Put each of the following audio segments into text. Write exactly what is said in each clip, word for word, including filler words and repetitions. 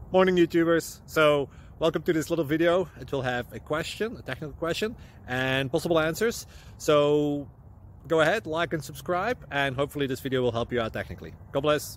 Morning YouTubers. So welcome to this little video. It will have a question, a technical question, and possible answers. So go ahead, like and subscribe, and hopefully this video will help you out technically. God bless.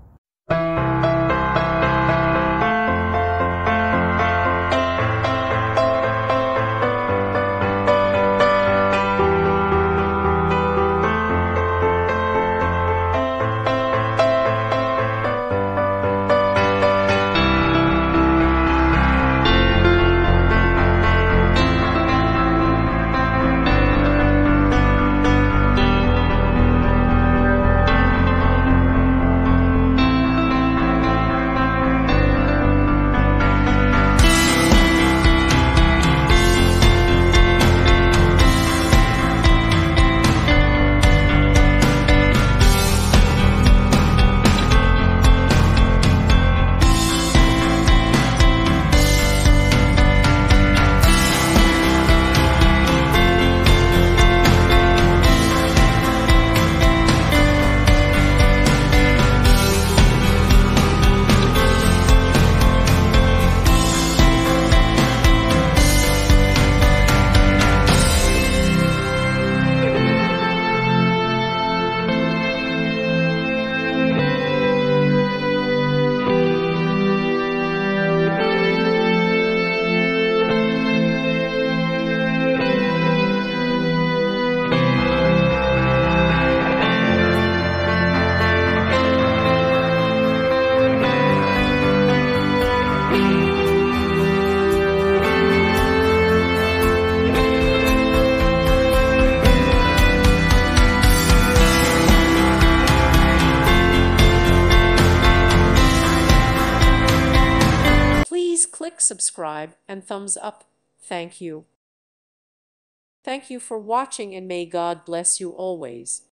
Please click subscribe and thumbs up. Thank you. Thank you for watching, and may God bless you always.